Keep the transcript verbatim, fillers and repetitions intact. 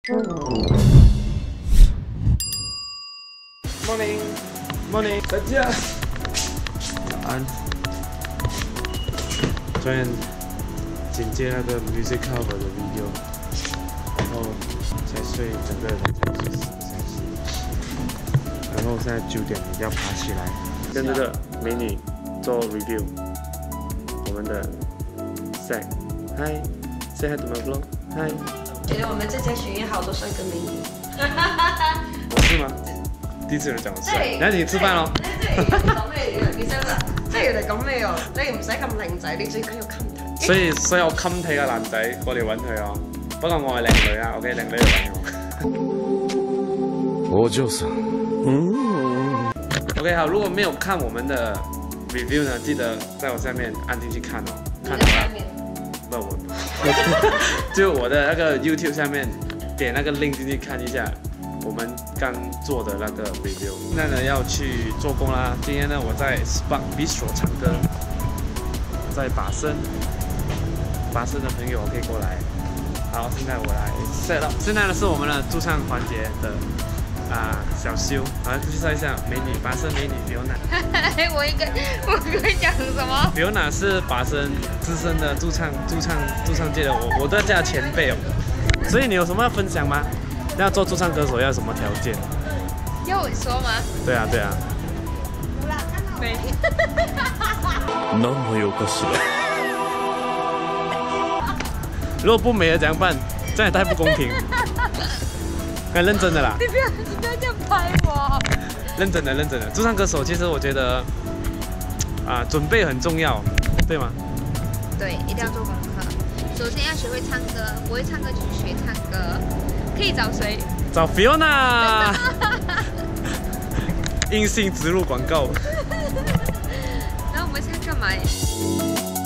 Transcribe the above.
Morning, morning， 大家早安。昨天剪接那个 music cover 的 video， 然后才睡，整个人才睡四个小时。然后现在九点要爬起来，跟这个美女做 review。我们的 Zack， 嗨 ，say hi to my vlog， 嗨。 觉得我们这家学院好多帅哥美女。 我是嗎？第一次有人講我帥，那你吃飯咯。 即係講咩嘢？醫生啊，即係人哋講咩喎？你唔使咁靚仔，你最緊要襟睇。所以所有襟睇嘅男仔過嚟揾佢哦。不過我係靚女啊 ，OK， 靚女嚟揾我。我就是。嗯。OK， 好，如果沒有看我們的 review 呢，記得在我下面按進去看哦。看的話，不我。就我的那个 YouTube 下面点那个 link 进去看一下，我们刚做的那个 review。现在呢要去做工啦。今天呢我在 Spark Bistro 唱歌，在拔升，拔升的朋友可以过来。好，现在我来 set up。现在呢是我们的驻唱环节的啊、呃、小修，好，介绍一下美女拔升美女 Fiona。 我应该我应该讲什么 ？Fiona 是拔升资深的驻唱驻唱驻唱界的我我的家前辈哦。所以你有什么要分享吗？要做驻唱歌手要什么条件？ 要我说吗？ 对啊对啊。 没。 何の用かしら？如果不美了怎样办？这样也太不公平。很认真的啦。 你不要你不要这样拍我。 认真的认真的，驻唱歌手其实我觉得啊、呃、准备很重要，对吗？ 对，一定要做功课。首先要学会唱歌，不会唱歌就去学唱歌。可以找谁？ 找 Fiona。硬性植入广告。 然后我们现在干嘛？